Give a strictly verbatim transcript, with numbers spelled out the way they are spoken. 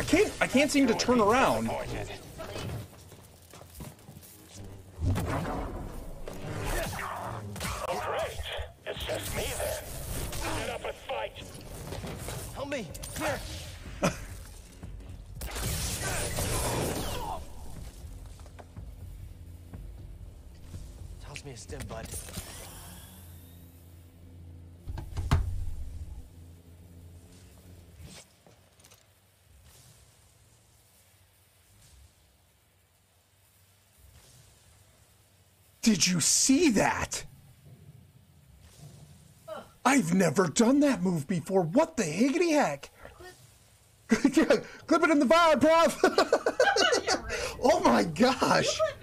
can't I can't seem to turn around. All right. It's just me then. Get up and fight. Help me. Here. Toss me a stim, bud. Did you see that? I've never done that move before. What the higgity heck? Clip it in the vibe, bruv. Oh my gosh.